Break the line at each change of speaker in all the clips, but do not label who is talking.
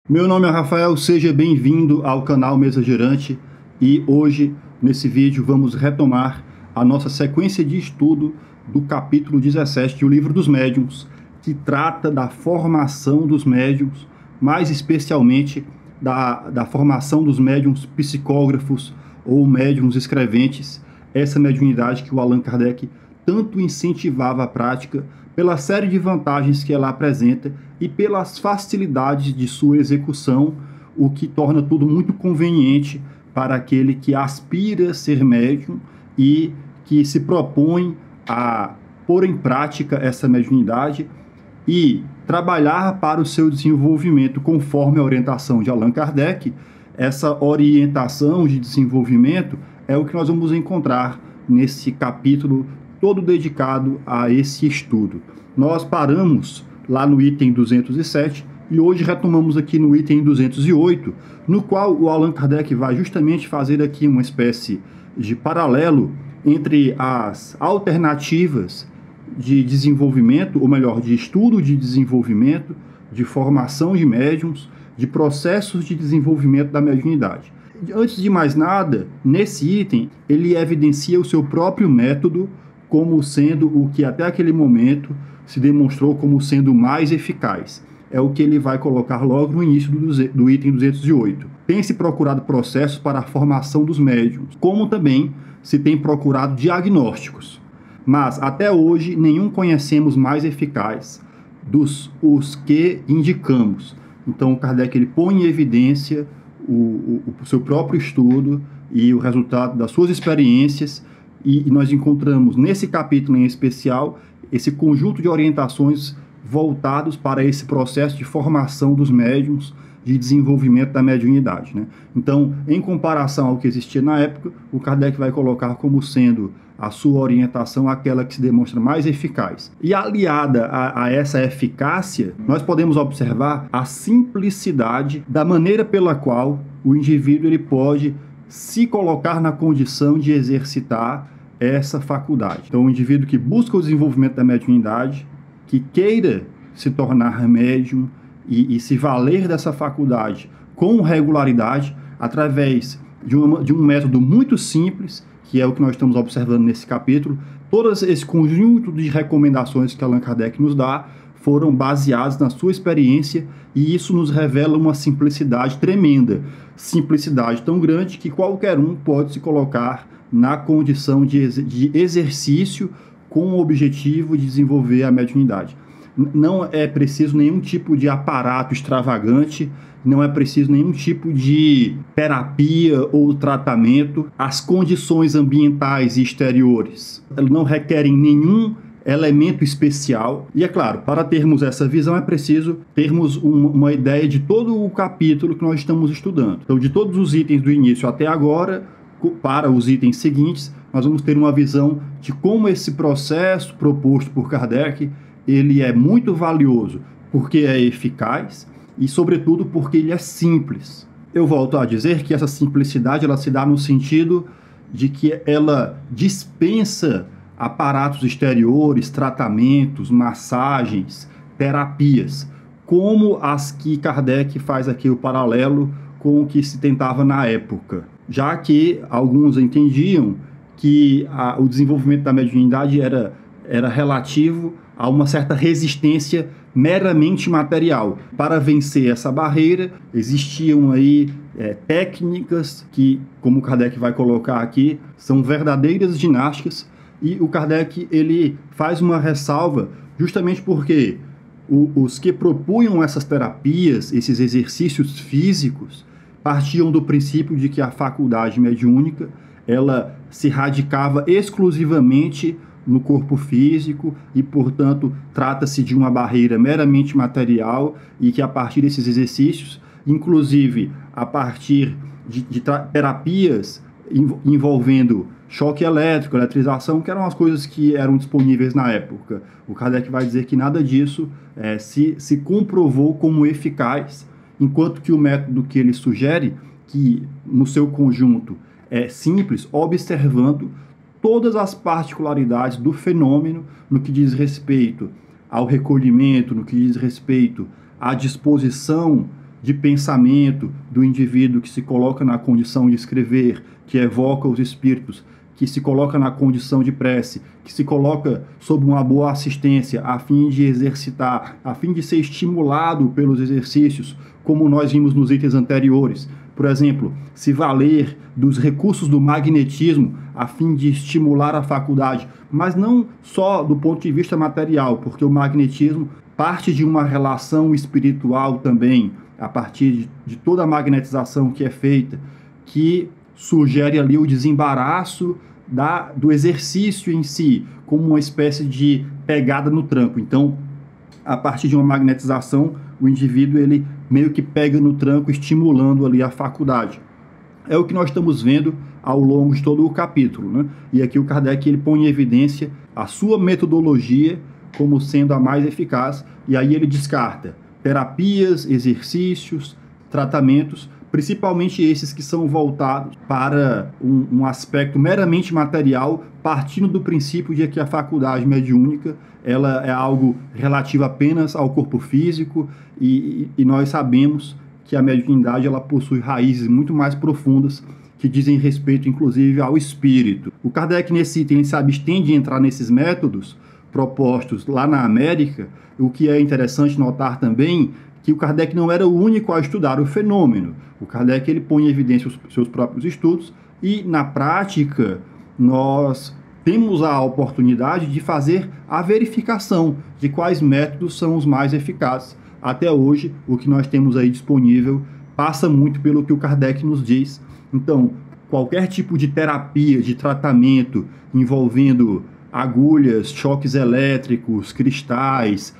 Meu nome é Rafael, seja bem-vindo ao canal Mesa Girante e hoje, nesse vídeo, vamos retomar a nossa sequência de estudo do capítulo 17 do Livro dos Médiuns, que trata da formação dos médiuns, mais especialmente da formação dos médiuns psicógrafos ou médiuns escreventes, essa mediunidade que o Allan Kardec tanto incentivava a prática pela série de vantagens que ela apresenta e pelas facilidades de sua execução, o que torna tudo muito conveniente para aquele que aspira a ser médium e que se propõe a pôr em prática essa mediunidade e trabalhar para o seu desenvolvimento conforme a orientação de Allan Kardec. Essa orientação de desenvolvimento é o que nós vamos encontrar nesse capítulo todo dedicado a esse estudo. Nós paramos lá no item 207 e hoje retomamos aqui no item 208, no qual o Allan Kardec vai justamente fazer aqui uma espécie de paralelo entre as alternativas de desenvolvimento, ou melhor, de estudo de desenvolvimento, de formação de médiums, de processos de desenvolvimento da mediunidade. Antes de mais nada, nesse item, ele evidencia o seu próprio método como sendo o que até aquele momento se demonstrou como sendo mais eficaz. É o que ele vai colocar logo no início do item 208. Tem-se procurado processos para a formação dos médiums, como também se tem procurado diagnósticos. Mas, até hoje, nenhum conhecemos mais eficaz dos os que indicamos. Então, Kardec ele põe em evidência o seu próprio estudo e o resultado das suas experiências, e nós encontramos nesse capítulo em especial esse conjunto de orientações voltados para esse processo de formação dos médiums, de desenvolvimento da mediunidade, né? Então, em comparação ao que existia na época, o Kardec vai colocar como sendo a sua orientação aquela que se demonstra mais eficaz. E aliada a essa eficácia, nós podemos observar a simplicidade da maneira pela qual o indivíduo ele pode se colocar na condição de exercitar essa faculdade. Então, o indivíduo que busca o desenvolvimento da mediunidade, que queira se tornar médium e se valer dessa faculdade com regularidade, através de um método muito simples, que é o que nós estamos observando nesse capítulo. Todo esse conjunto de recomendações que Allan Kardec nos dá foram baseadas na sua experiência, e isso nos revela uma simplicidade tremenda. Simplicidade tão grande que qualquer um pode se colocar na condição de exercício com o objetivo de desenvolver a mediunidade. Não é preciso nenhum tipo de aparato extravagante, não é preciso nenhum tipo de terapia ou tratamento. As condições ambientais e exteriores não requerem nenhum elemento especial. E é claro, para termos essa visão é preciso termos uma ideia de todo o capítulo que nós estamos estudando. Então, de todos os itens do início até agora, para os itens seguintes, nós vamos ter uma visão de como esse processo proposto por Kardec, ele é muito valioso porque é eficaz e, sobretudo, porque ele é simples. Eu volto a dizer que essa simplicidade ela se dá no sentido de que ela dispensa aparatos exteriores, tratamentos, massagens, terapias, como as que Kardec faz aqui o paralelo com o que se tentava na época, já que alguns entendiam que o desenvolvimento da mediunidade era relativo a uma certa resistência meramente material. Para vencer essa barreira, existiam aí técnicas que, como Kardec vai colocar aqui, são verdadeiras ginásticas. E o Kardec ele faz uma ressalva justamente porque os que propunham essas terapias, esses exercícios físicos, partiam do princípio de que a faculdade mediúnica ela se radicava exclusivamente no corpo físico e, portanto, trata-se de uma barreira meramente material, e que a partir desses exercícios, inclusive a partir de terapias envolvendo choque elétrico, eletrização, que eram as coisas que eram disponíveis na época, o Kardec vai dizer que nada disso se comprovou como eficaz, enquanto que o método que ele sugere, que no seu conjunto é simples, observando todas as particularidades do fenômeno no que diz respeito ao recolhimento, no que diz respeito à disposição de pensamento do indivíduo que se coloca na condição de escrever, que evoca os espíritos, que se coloca na condição de prece, que se coloca sob uma boa assistência, a fim de exercitar, a fim de ser estimulado pelos exercícios, como nós vimos nos itens anteriores. Por exemplo, se valer dos recursos do magnetismo a fim de estimular a faculdade, mas não só do ponto de vista material, porque o magnetismo parte de uma relação espiritual também, a partir de toda a magnetização que é feita, que sugere ali o desembaraço do exercício em si, como uma espécie de pegada no tranco. Então, a partir de uma magnetização, o indivíduo ele meio que pega no tranco, estimulando ali a faculdade. É o que nós estamos vendo ao longo de todo o capítulo, né? E aqui o Kardec ele põe em evidência a sua metodologia como sendo a mais eficaz, e aí ele descarta terapias, exercícios, tratamentos, principalmente esses que são voltados para um aspecto meramente material, partindo do princípio de que a faculdade mediúnica ela é algo relativo apenas ao corpo físico, e nós sabemos que a mediunidade ela possui raízes muito mais profundas que dizem respeito, inclusive, ao espírito. O Kardec, nesse item, ele se abstém de entrar nesses métodos propostos lá na América. O que é interessante notar também que o Kardec não era o único a estudar o fenômeno. O Kardec ele põe em evidência os seus próprios estudos e, na prática, nós temos a oportunidade de fazer a verificação de quais métodos são os mais eficazes. Até hoje, o que nós temos aí disponível passa muito pelo que o Kardec nos diz. Então, qualquer tipo de terapia, de tratamento envolvendo agulhas, choques elétricos, cristais,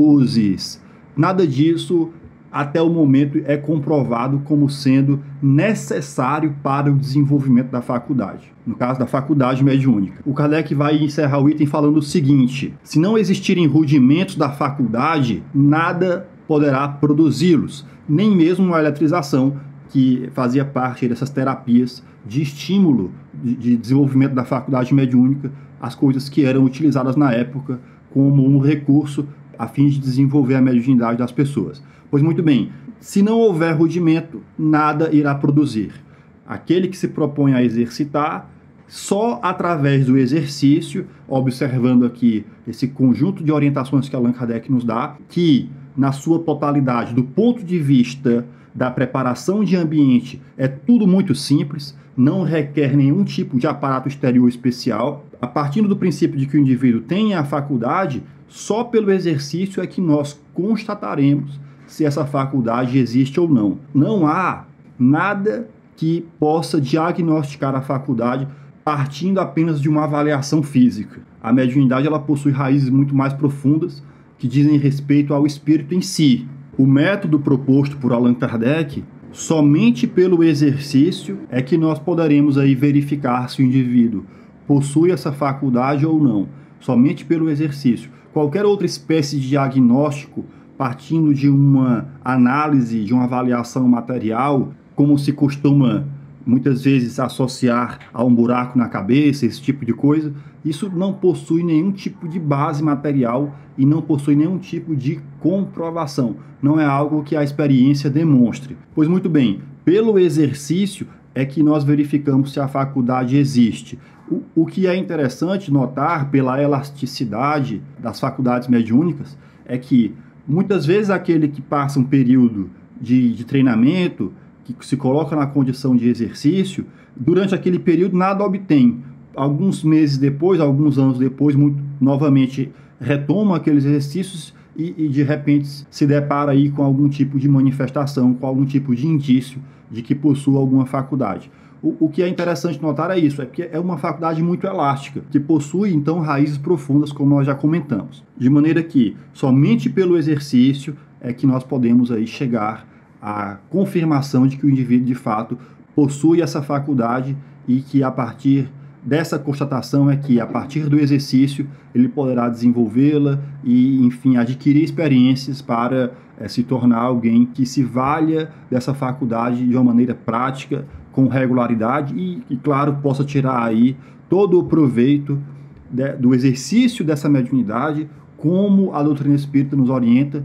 luzes, nada disso, até o momento, é comprovado como sendo necessário para o desenvolvimento da faculdade. No caso da faculdade mediúnica. O Kardec vai encerrar o item falando o seguinte: se não existirem rudimentos da faculdade, nada poderá produzi-los, nem mesmo a eletrização, que fazia parte dessas terapias de estímulo, de desenvolvimento da faculdade mediúnica, as coisas que eram utilizadas na época como um recurso a fim de desenvolver a mediunidade das pessoas. Pois muito bem, se não houver rudimento, nada irá produzir. Aquele que se propõe a exercitar, só através do exercício, observando aqui esse conjunto de orientações que Allan Kardec nos dá, que na sua totalidade, do ponto de vista da preparação de ambiente, é tudo muito simples, não requer nenhum tipo de aparato exterior especial. A partir do princípio de que o indivíduo tem a faculdade, só pelo exercício é que nós constataremos se essa faculdade existe ou não. Não há nada que possa diagnosticar a faculdade partindo apenas de uma avaliação física. A mediunidade ela possui raízes muito mais profundas que dizem respeito ao espírito em si. O método proposto por Allan Kardec, somente pelo exercício é que nós poderemos aí verificar se o indivíduo possui essa faculdade ou não. Somente pelo exercício. Qualquer outra espécie de diagnóstico, partindo de uma análise, de uma avaliação material, como se costuma muitas vezes associar a um buraco na cabeça, esse tipo de coisa, isso não possui nenhum tipo de base material e não possui nenhum tipo de comprovação. Não é algo que a experiência demonstre. Pois muito bem, pelo exercício é que nós verificamos se a faculdade existe. O que é interessante notar pela elasticidade das faculdades mediúnicas é que muitas vezes aquele que passa um período de treinamento, que se coloca na condição de exercício, durante aquele período nada obtém. Alguns meses depois, alguns anos depois, novamente retoma aqueles exercícios e de repente se depara aí com algum tipo de manifestação, com algum tipo de indício de que possua alguma faculdade. O que é interessante notar é isso, é que é uma faculdade muito elástica, que possui então raízes profundas, como nós já comentamos. De maneira que somente pelo exercício é que nós podemos aí chegar à confirmação de que o indivíduo de fato possui essa faculdade e que a partir dessa constatação é que a partir do exercício ele poderá desenvolvê-la e, enfim, adquirir experiências para se tornar alguém que se valha dessa faculdade de uma maneira prática, com regularidade e, claro, possa tirar aí todo o proveito do exercício dessa mediunidade, como a doutrina espírita nos orienta,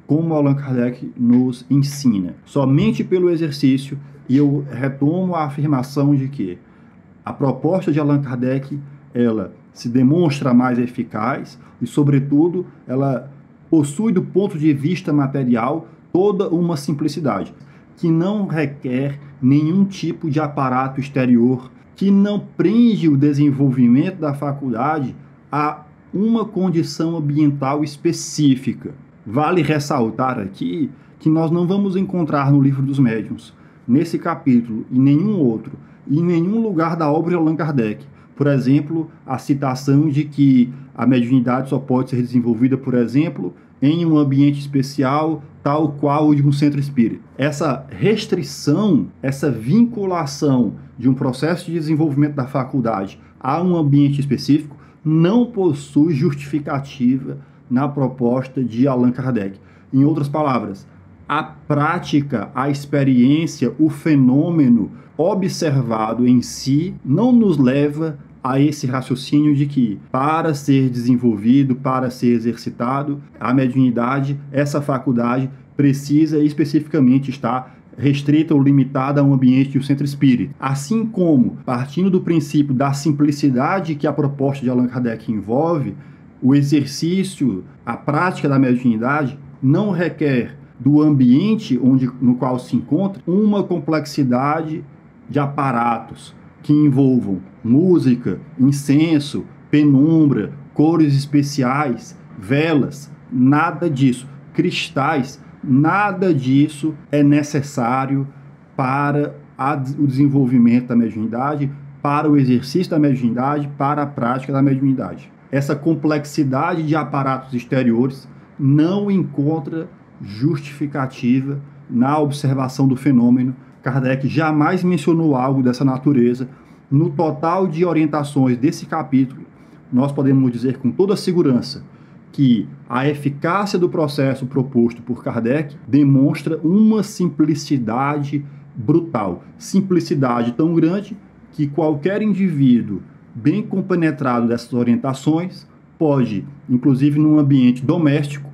como Allan Kardec nos ensina. Somente pelo exercício, e eu retomo a afirmação de que a proposta de Allan Kardec, ela se demonstra mais eficaz e, sobretudo, ela possui, do ponto de vista material, toda uma simplicidade, que não requer nenhum tipo de aparato exterior, que não prende o desenvolvimento da faculdade a uma condição ambiental específica. Vale ressaltar aqui que nós não vamos encontrar no Livro dos Médiuns, nesse capítulo e nenhum outro, e em nenhum lugar da obra de Allan Kardec, por exemplo, a citação de que a mediunidade só pode ser desenvolvida, por exemplo, em um ambiente especial, tal qual o de um centro espírita. Essa restrição, essa vinculação de um processo de desenvolvimento da faculdade a um ambiente específico não possui justificativa na proposta de Allan Kardec. Em outras palavras, a prática, a experiência, o fenômeno observado em si não nos leva a esse raciocínio de que, para ser desenvolvido, para ser exercitado, a mediunidade, essa faculdade, precisa especificamente estar restrita ou limitada a um ambiente de um centro espírita. Assim como, partindo do princípio da simplicidade que a proposta de Allan Kardec envolve, o exercício, a prática da mediunidade não requer do ambiente no qual se encontra uma complexidade de aparatos que envolvam música, incenso, penumbra, cores especiais, velas, nada disso. Cristais, nada disso é necessário para o desenvolvimento da mediunidade, para o exercício da mediunidade, para a prática da mediunidade. Essa complexidade de aparatos exteriores não encontra justificativa na observação do fenômeno. Kardec jamais mencionou algo dessa natureza. No total de orientações desse capítulo, nós podemos dizer com toda segurança que a eficácia do processo proposto por Kardec demonstra uma simplicidade brutal. Simplicidade tão grande que qualquer indivíduo bem compenetrado dessas orientações pode, inclusive num ambiente doméstico,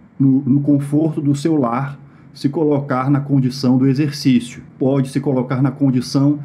no conforto do seu lar, se colocar na condição do exercício, pode se colocar na condição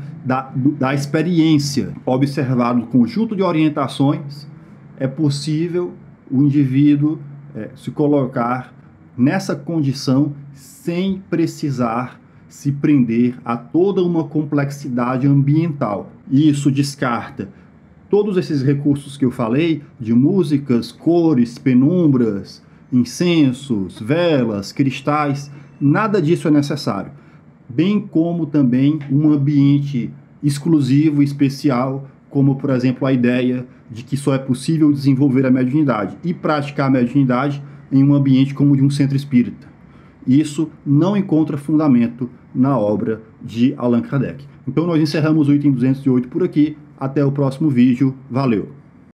da experiência. Observado o conjunto de orientações, é possível o indivíduo se colocar nessa condição sem precisar se prender a toda uma complexidade ambiental. Isso descarta todos esses recursos que eu falei, de músicas, cores, penumbras, incensos, velas, cristais. Nada disso é necessário, bem como também um ambiente exclusivo e especial, como, por exemplo, a ideia de que só é possível desenvolver a mediunidade e praticar a mediunidade em um ambiente como o de um centro espírita. Isso não encontra fundamento na obra de Allan Kardec. Então nós encerramos o item 208 por aqui. Até o próximo vídeo. Valeu!